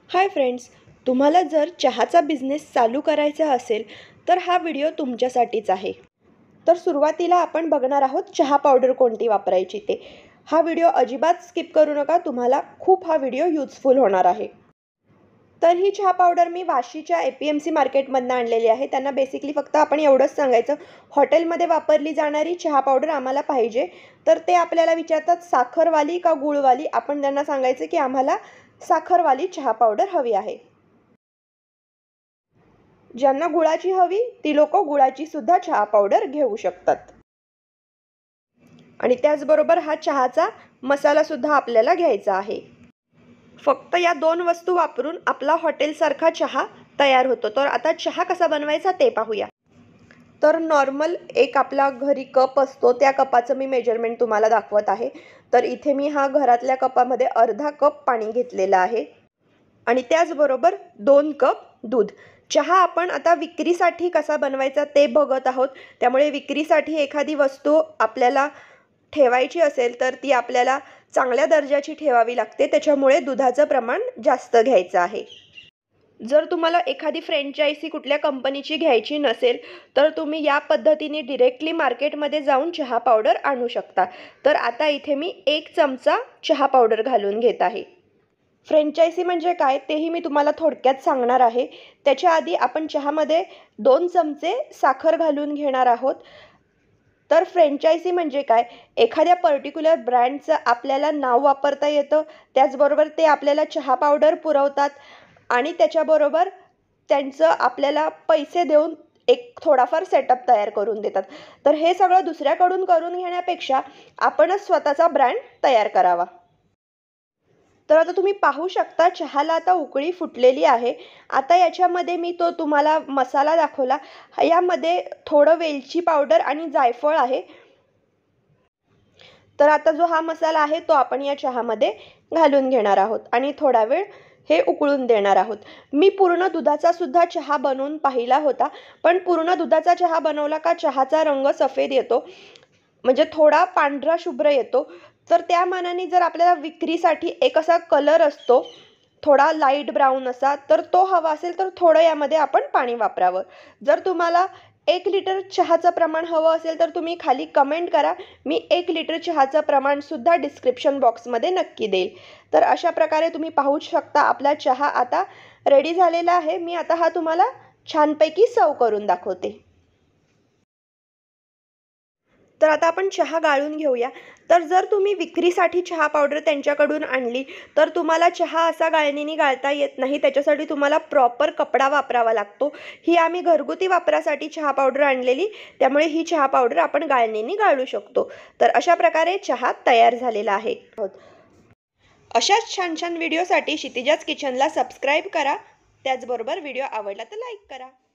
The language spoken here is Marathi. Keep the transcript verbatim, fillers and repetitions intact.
हाय फ्रेंड्स, तुम्हाला जर चहाचा बिझनेस चालू करायचा असेल तर हा व्हिडिओ तुमच्यासाठीच आहे। तर सुरुवातीला आपण बघणार आहोत चहा पावडर कोणती वापरायची ते। हा व्हिडिओ अजिबात स्किप करू नका, तुम्हाला खूप हा व्हिडिओ यूजफुल होणार आहे। तर ही चहा पावडर मी वाशीच्या ए पी एम सी मार्केटमधून आणलेली आहे। त्यांना बेसिकली फक्त आपण एवढंच सांगायचं, हॉटेलमध्ये वापरली जाणारी चहा पावडर आम्हाला पाहिजे। तर ते आपल्याला विचारतात साखरवाली का गुळवाली, आपण त्यांना सांगायचं की आम्हाला साखरवाली चहा पावडर हवी आहे। ज्यांना गुळाची हवी ती लोक गुळाची सुद्धा चहा पावडर घेऊ शकतात। आणि त्याचबरोबर हा चहाचा मसाला सुद्धा आपल्याला घ्यायचा आहे। फक्त या दोन वस्तू वापरून आपला हॉटेलसारखा चहा तयार होतो। तर आता चहा कसा बनवायचा ते पाहूया। तर नॉर्मल एक आपला घरी कप असतो, त्या कपाचं मी मेजरमेंट तुम्हाला दाखवत आहे। तर इथे मी हा घरातल्या कपामध्ये अर्धा कप पाणी घेतलेलं आहे आणि त्याचबरोबर दोन कप दूध। चहा आपण आता विक्रीसाठी कसा बनवायचा ते बघत आहोत, त्यामुळे विक्रीसाठी एखादी वस्तू आपल्याला ठेवायची असेल तर ती आपल्याला चांगल्या दर्जाची ठेवावी लागते, त्याच्यामुळे दुधाचं प्रमाण जास्त घ्यायचं आहे। जर तुम्हाला एखादी फ्रँचायझी कुठल्या कंपनीची घ्यायची नसेल तर तुम्ही या पद्धतीने डायरेक्टली मार्केटमध्ये जाऊन चहा पावडर आणू शकता। तर आता इथे मी एक चमचा चहा पावडर घालून घेत आहे। फ्रँचायझी म्हणजे काय तेही मी तुम्हाला थोडक्यात सांगणार आहे। त्याच्या आधी आपण चहामध्ये दोन चमचे साखर घालून घेणार आहोत। तर फ्रँचायझी म्हणजे काय, एखाद्या पर्टिक्युलर ब्रँडचं आपल्याला नाव वापरता येतं, त्याचबरोबर ते आपल्याला चहा पावडर पुरवतात आणि त्याच्याबरोबर त्यांचं आपल्याला पैसे देऊन एक थोडाफार सेटअप तयार करून देतात। तर हे सगळं दुसऱ्याकडून करून घेण्यापेक्षा आपणच स्वतःचा ब्रँड तयार करावा। तर आता तुम्ही पाहू शकता चहाला आता उकळी फुटलेली आहे। आता याच्यामध्ये मी तो तुम्हाला मसाला दाखवला, यामध्ये थोडं वेलची पावडर आणि जायफळ आहे। तर आता जो हा मसाला आहे तो आपण या चहामध्ये घालून घेणार आहोत आणि थोडा वेळ हे उकळून देणार आहोत। मी पूर्ण दुधाचा सुद्धा चहा बनवून पाहिला होता, पण पूर्ण दुधाचा चहा बनवला का चहाचा रंग सफेद येतो, म्हणजे थोडा पांढरा शुभ्र येतो। तर त्या मानाने जर आपल्याला विक्रीसाठी एक असा कलर असतो थोडा लाईट ब्राऊन असा, तर तो हवा असेल तर थोडं यामध्ये आपण पाणी वापरावं। जर तुम्हाला एक लिटर चहाचं प्रमाण हवं असेल तर तुम्ही खाली कमेंट करा, मी एक लिटर चहाचं प्रमाण सुद्धा डिस्क्रिप्शन बॉक्समध्ये नक्की देईल। तर अशा प्रकारे तुम्ही पाहू शकता आपला चहा आता रेडी झालेला आहे। मी आता हा तुम्हाला छानपैकी सर्व करून दाखवते। तर आता आपण चहा गाळून घेऊया। तर जर तुम्ही विक्रीसाठी चहा पावडर त्यांच्याकडून आणली तर तुम्हाला चहा असा गाळणीने गाळता येत नाही, त्याच्यासाठी तुम्हाला प्रॉपर कपडा वापरावा लागतो। ही आम्ही घरगुती वापरासाठी चहा पावडर आणलेली, त्यामुळे ही चहा पावडर आपण गाळणीने गाळू शकतो। तर अशा प्रकारे चहा तयार झालेला आहे। अशाच छान छान व्हिडिओसाठी क्षितिजाज किचनला सबस्क्राईब करा, त्याचबरोबर व्हिडिओ आवडला तर लाईक करा।